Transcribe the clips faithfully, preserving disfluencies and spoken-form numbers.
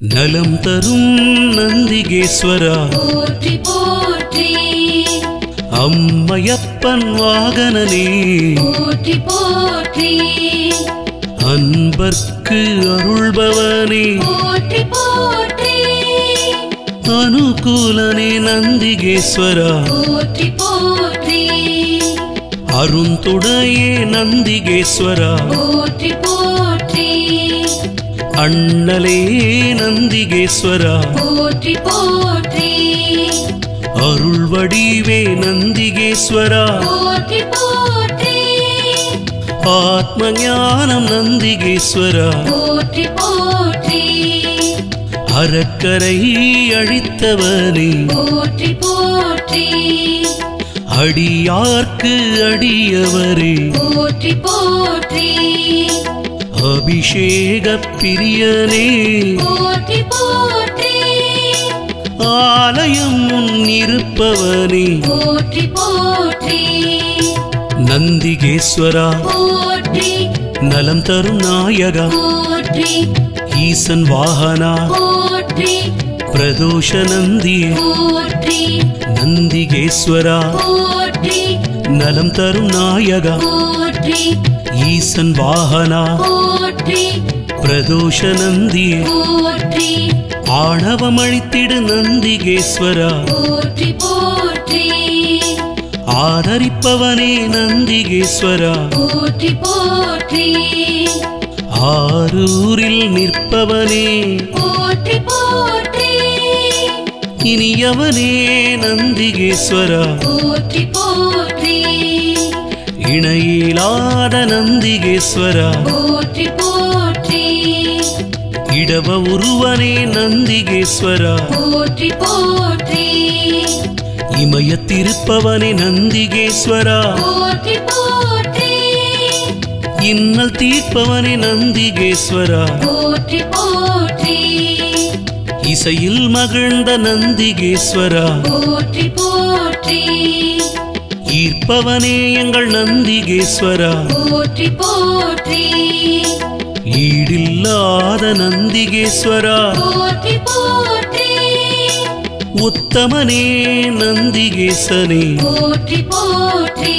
நலம் தரும் நந்திகேஸ்வரா போற்றி போற்றி அம்மையப்பன் வாகனனே போற்றி போற்றி அன்பர்க்கு அருள்பவனே போற்றி போற்றி அனுகூலனே நந்திகேஸ்வரா போற்றி போற்றி அருந்துடையே நந்திகேஸ்வரா போற்றி போற்றி அண்ணலே நந்திகேஸ்வரா போற்றி போற்றி அருள் வடிவே நந்திகேஸ்வரா போற்றி போற்றி ஆத்ம ஞானம் நந்திகேஸ்வரா போற்றி போற்றி அறக்கரை அழித்தவனே போற்றி போற்றி அடியார்க்கு அடியவரே போற்றி போற்றி அபிஷேக பிரியனே போற்றி போற்றி ஆலயம் முன்னிருப்பவனே போற்றி போற்றி நந்திகேஸ்வரா போற்றி நலம் தரும் நாயகா போற்றி ஈசன் வாகனா போற்றி பிரதோஷ நந்தி போற்றி நந்திகேஸ்வரா போற்றி நலம் தரும் நாயகா போற்றி ஈசன் வாகனா போற்றி பிரதோஷ நந்தி போற்றி ஆணவம் அழித்திடு நந்திகேஸ்வரா போற்றி போற்றி ஆதரிப்பவனே நந்திகேஸ்வரா போற்றி போற்றி ஆரூரில் நிற்பவனே போற்றி போற்றி இனியவனே நந்திகேஸ்வரா போற்றி போற்றி இணையிலாத நந்திகேஸ்வரா போற்றி போற்றி இடவ உருவனே நந்திகேஸ்வரா போற்றி போற்றி இமயத்திருப்பவனே நந்திகேஸ்வரா போற்றி போற்றி இன்னல் தீர்ப்பவனே நந்திகேஸ்வரா போற்றி போற்றி இசையில் மகிழ்ந்த நந்திகேஸ்வரா போற்றி போற்றி ஈர்ப்பவனே எங்கள் நந்திகேஸ்வரா போற்றி போற்றி ஈடில்லாத நந்திகேஸ்வரா போற்றி போற்றி உத்தமனே நந்திகேசனே போற்றி போற்றி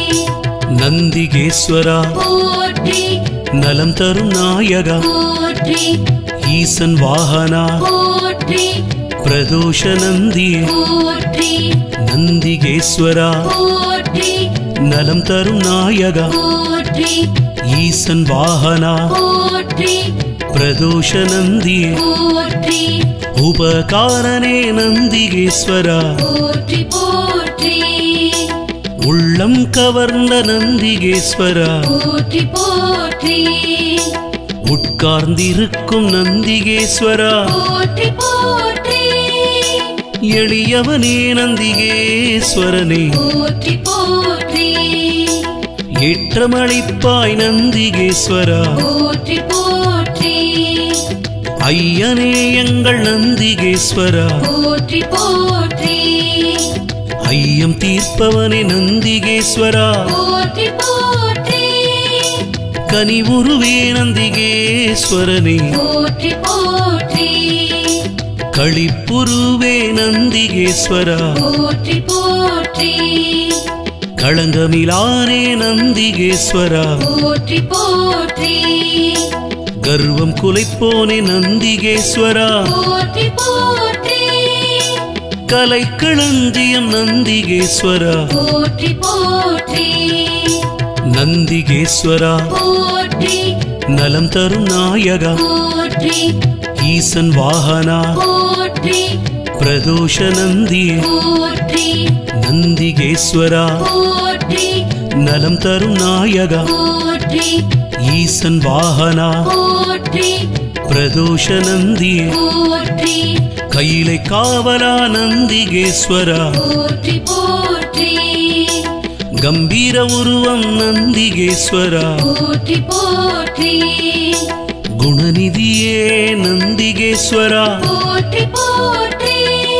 நந்திகேஸ்வரா போற்றி நலம் தரும் நாயகா போற்றி ஈசன் வாகனா போற்றி பிரதோஷ நந்தி போற்றி நந்திகேஸ்வரா போற்றி நலம் தரும் நாயகா போற்றி ஈசன் வாகனா போற்றி பிரதோஷ நந்தி போற்றி உபகாரனே நந்திகேஸ்வரா போற்றி போற்றி உள்ளம் கவர்ந்த நந்திகேஸ்வரா போற்றி போற்றி உட்கார்ந்திருக்கும் நந்திகேஸ்வரா போற்றி போற்றி எளியவனே நந்திகேஸ்வரனே போற்றி போற்றி ஏற்றமளிப்பாய் நந்திகேஸ்வரா போற்றி போற்றி ஐயனே எங்கள் நந்திகேஸ்வரா போற்றி போற்றி ஐயம் தீர்ப்பவனே நந்திகேஸ்வரா போற்றி போற்றி கனிவுருவே நந்திகேஸ்வரனே போற்றி போற்றி களிப்புருவே நந்திகேஸ்வரா போற்றி போற்றி களங்கமிலானே நந்திகேஸ்வரா போற்றி போற்றி கர்வம் குலைப்போனே நந்திகேஸ்வரா போற்றி போற்றி கலைக்களஞ்சியம் நந்திகேஸ்வரா போற்றி போற்றி நந்திகேஸ்வரா போற்றி நலம் தரும் நாயகா போற்றி ஈசன் வாகனா போற்றி பிரதோஷ நந்தி போற்றி நந்திகேஸ்வரா போற்றி நலம் தரும் நாயகா போற்றி ஈசன் வாகனா போற்றி பிரதோஷ நந்தி போற்றி கையிலை காவலா நந்திகேஸ்வரா போற்றி போற்றி கம்பீர உருவம் நந்திகேஸ்வரா போற்றி போற்றி குணநிதியே நந்திகேஸ்வரா போற்றி போற்றி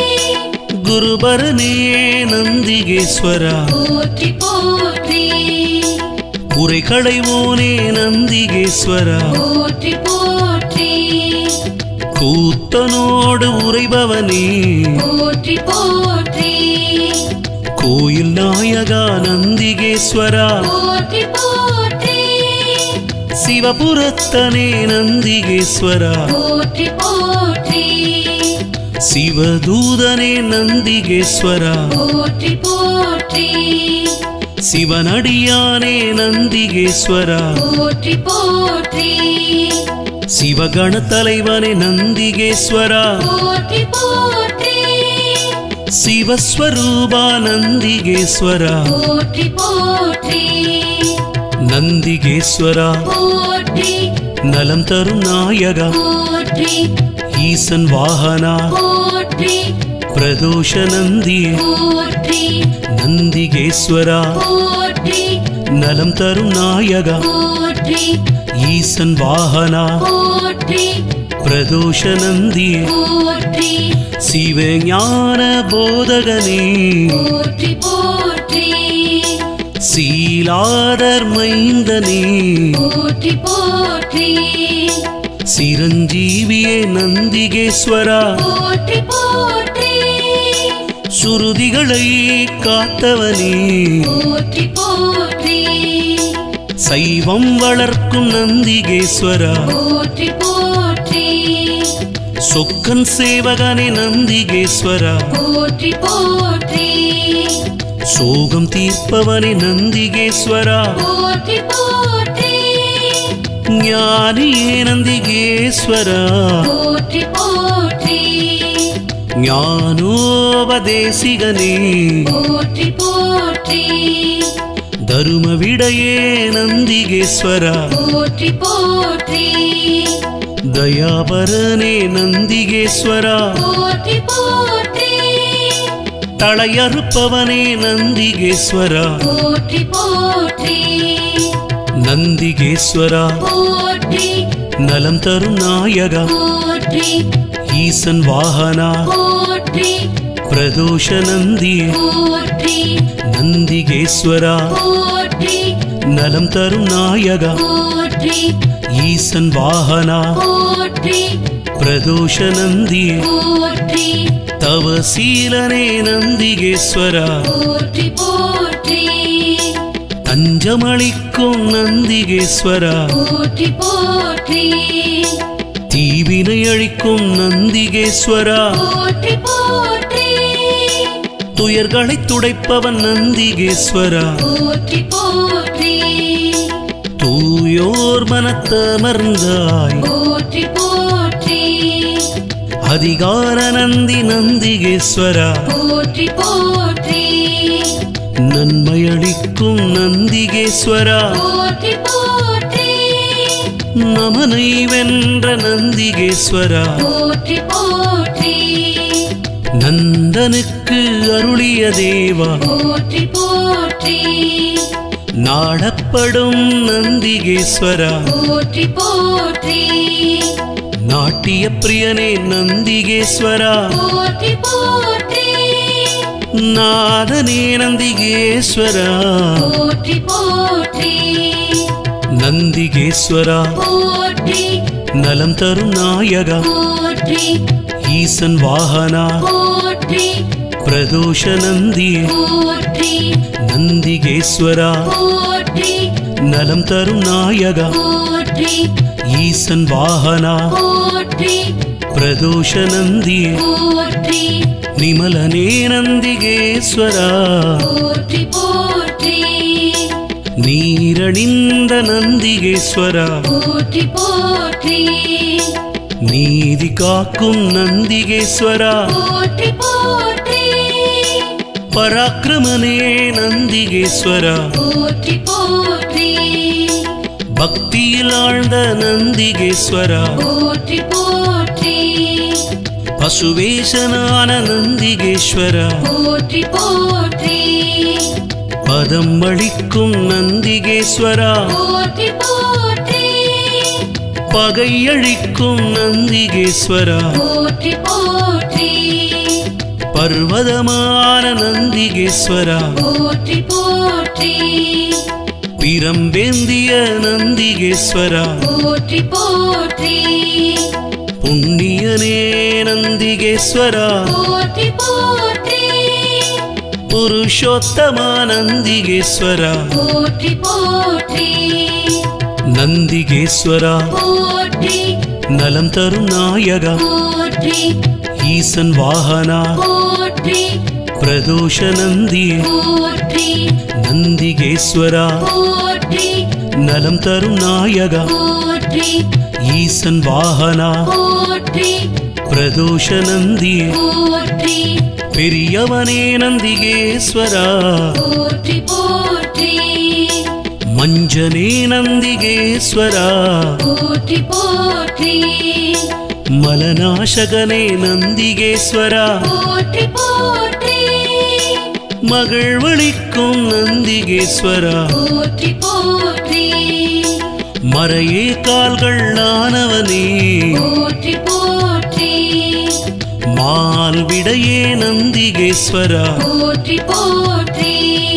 குருபரனே நந்திகேஸ்வரா போற்றி போற்றி குறை களைவோனே நந்திகேஸ்வரா போற்றி போற்றி கூத்தனோடு உறைபவனே போற்றி போற்றி கோயில் நாயகா நந்திகேஸ்வரா போற்றி போற்றி சிவபுரத்தனே நந்திகேஸ்வரா போற்றி போற்றி சிவதூதனே நந்திகேஸ்வரா போற்றி போற்றி சிவனடியானே நந்திகேஸ்வரா போற்றி போற்றி சிவகண தலைவனே நந்திகேஸ்வரா போற்றி போற்றி சிவஸ்வரூபா நந்திகேஸ்வரா போற்றி போற்றி நந்திகேஸ்வரா போற்றி நலம் தரும் நாயகா போற்றி ஈசன் வாகனா போற்றி பிரதோஷ நந்தியே போற்றி நந்திகேஸ்வரா போற்றி நலம் தரும் நாயகா போற்றி ஈசன் வாகனா போற்றி பிரதோஷ நந்தியே போற்றி சிவஞான போதகனே போற்றி போற்றி சீலாதர் மைந்தனே போற்றி போற்றி சிரஞ்சீவியே நந்திகேஸ்வரா போற்றி போற்றி சுருதிகளை காத்தவனே போற்றி போற்றி சைவம் வளர்க்கும் நந்திகேஸ்வரா போற்றி போற்றி சொக்கன் சேவகனே நந்திகேஸ்வரா போற்றி போற்றி சோகம் தீர்ப்பவனே நந்திகேஸ்வரா போற்றி போற்றி ஞானியே நந்திகேஸ்வரா போற்றி போற்றி ஞானோபதேசிகனே போற்றி போற்றி தரும விடையே நந்திகேஸ்வரா போற்றி போற்றி தயாபரனே நந்திகேஸ்வரா போற்றி போற்றி தளையறுப்பவனே நந்திகேஸ்வரா போற்றி போற்றி நந்திகேஸ்வரா போற்றி நலம் தரும் நாயகா போற்றி ஈசன் வாகனா போற்றி பிரதோஷ நந்தியே போற்றி நந்திகேஸ்வரா போற்றி நலம் தரும் நாயகா போற்றி ஈசன் வாகனா போற்றி பிரதோஷ நந்தியே போற்றி தவசீலனே நந்திகேஸ்வரா போற்றி போற்றி தஞ்சமளிக்கும் நந்திகேஸ்வரா போற்றி போற்றி தீவினை அழிக்கும் நந்திகேஸ்வரா போற்றி போற்றி துயர்களை துடைப்பவன் நந்திகேஸ்வரா போற்றி போற்றி தூயோர் மனத்தமர்ந்தாய் போற்றி போற்றி அதிகார நந்தி நந்திகேஸ்வரா போற்றி போற்றி நன்மையளிக்கும் நந்திகேஸ்வரா போற்றி போற்றி நமனை வென்ற நந்திகேஸ்வரா போற்றி போற்றி நந்தனுக்கு அருளிய தேவா போற்றி போற்றி நாடப்படும் நந்திகேஸ்வரா போற்றி போற்றி நாட்டிய பிரியனே நந்திகேஸ்வரா போற்றி போற்றி நாதனே நந்திகேஸ்வரா போற்றி போற்றி நந்திகேஸ்வரா போற்றி நலம் தரும் நாயகா போற்றி ஈசன் வாகனா போற்றி பிரதோஷ நந்தியே போற்றி நந்திகேஸ்வரா போற்றி நலம் தரும் நாயகா போற்றி ஈசன் வாகனா போற்றி பிரதோஷ நந்தியே போற்றி நிமலனே நந்திகேஸ்வரா போற்றி போற்றி நீரணிந்த நந்திகேஸ்வரா போற்றி போற்றி நீதி காக்கும் நந்திகேஸ்வரா போற்றி போற்றி பராக்கிரமனே நந்திகேஸ்வரா போற்றி போற்றி பக்தியில் ஆழ்ந்த நந்திகேஸ்வரா போற்றி போற்றி பசுவேஷனான நந்திகேஸ்வரா போற்றி போற்றி பதம் அளிக்கும் நந்திகேஸ்வரா போற்றி போற்றி பகையழிக்கும் நந்திகேஸ்வரா போற்றி போற்றி பர்வதமான நந்திகேஸ்வரா போற்றி போற்றி பிரம்பேந்திய நந்திகேஸ்வரா போற்றி போற்றி புண்ணியனே நந்திகேஸ்வரா போற்றி போற்றி புருஷோத்தமா நந்திகேஸ்வரா போற்றி போற்றி நந்திகேஸ்வரா போற்றி நலம் தரும் நாயகா போற்றி ஈசன் வாகனா போற்றி பிரதோஷ நந்தி போற்றி நந்திகேஸ்வரா போற்றி நலம் தரும் நாயகா போற்றி ஈசன் வாகனா போற்றி பிரதோஷ நந்தி போற்றி பெரியவனே நந்திகேஸ்வரா போற்றி போற்றி மஞ்சனே நந்திகேஸ்வரா போற்றி போற்றி மலநாசகனே நந்திகேஸ்வரா போற்றி போற்றி மகிழ்வளிக்கும் நந்திகேஸ்வரா போற்றி போற்றி மறையே கால்கள் ஆனவனே போற்றி போற்றி மால்விடையே நந்திகேஸ்வரா போற்றி போற்றி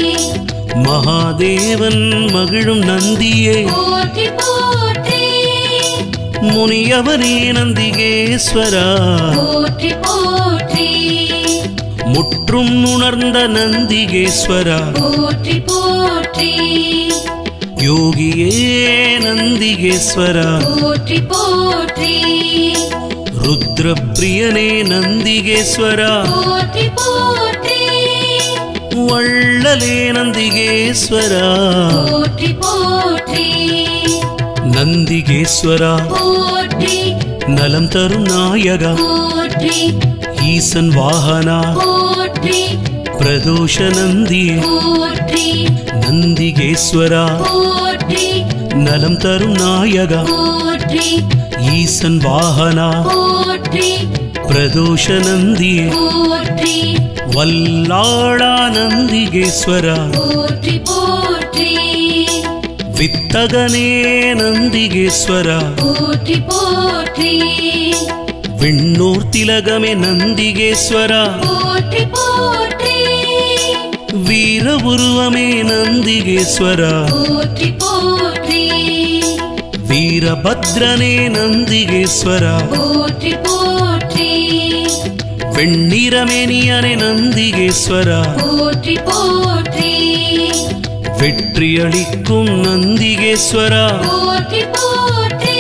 மகாதேவன் மகிழும் நந்தியே போற்றி போற்றி முனியவனே நந்திகேஸ்வரா போற்றி போற்றி முற்றும் உணர்ந்த நந்திகேஸ்வரா போற்றி போற்றி யோகியே நந்திகேஸ்வரா போற்றி போற்றி ருத்ரப்பிரியனே நந்திகேஸ்வரா போற்றி போற்றி வள்ளலே நந்திகேஸ்வரா போற்றி போற்றி நந்திகேஸ்வரா போற்றி நலம் தரும் நாயகா போற்றி ஈசன் வாகனா போற்றி பிரதோஷ நந்தி போற்றி நந்திகேஸ்வரா போற்றி நலம் தரும் நாயகா போற்றி ஈசன் வாகனா போற்றி பிரதோஷ நந்தி போற்றி வல்லாளா நந்திகேஸ்வரா போற்றி போற்றி வித்தகனே நந்திகேஸ்வரா போற்றி போற்றி விண்ணோர் திலகமே நந்திகேஸ்வரா போற்றி போற்றி வீர உருவமே நந்திகேஸ்வரா போற்றி போற்றி வீரபத்ரனே நந்திகேஸ்வரா போற்றி போற்றி வெண்ணிறமேனியனே நந்திகேஸ்வரா போற்றி போற்றி வெற்றியளிக்கும் நந்திகேஸ்வரா போற்றி போற்றி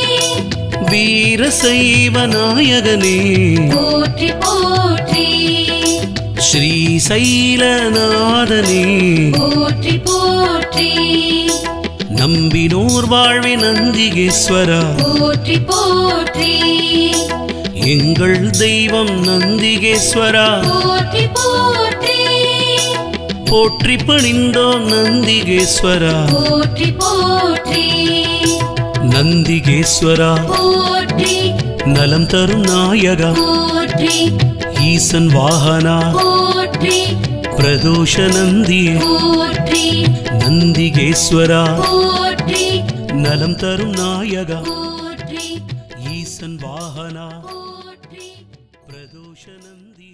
வீரசைவ நாயகனே போற்றி போற்றி ஸ்ரீசைலநாதனே போற்றி போற்றி நம்பினோர் வாழ்வே நந்திகேஸ்வரா போற்றி போற்றி எங்கள் தெய்வம் நந்திகேஸ்வரா போற்றி போற்றி போற்றி பணிந்தோம் நந்திகேஸ்வரா போற்றி போற்றி நந்திகேஸ்வரா போற்றி நலம் தரும் நாயகா போற்றி ஈசன் வாகனா போற்றி பிரதோஷ நந்தி போற்றி நந்திகேஸ்வரா போற்றி நலம் தரும் நாயகா போற்றி ஈசன் வாகனா போற்றி பிரதோஷ நந்தி